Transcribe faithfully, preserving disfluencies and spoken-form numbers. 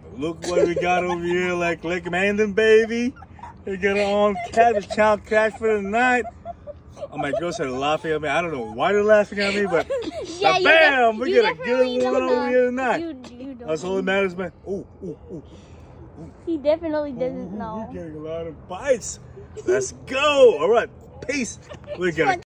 Look what we got over here, like Lake Minden, baby. We got our own catfish, child catch for the night. Oh, my girls are laughing at me. I don't know why they're laughing at me, but yeah, bam, we you got a good one over here tonight. You, you don't That's all that matters, man. Ooh, ooh, ooh. He definitely doesn't Ooh, know. You're getting a lot of bites. Let's go. All right, peace. We got.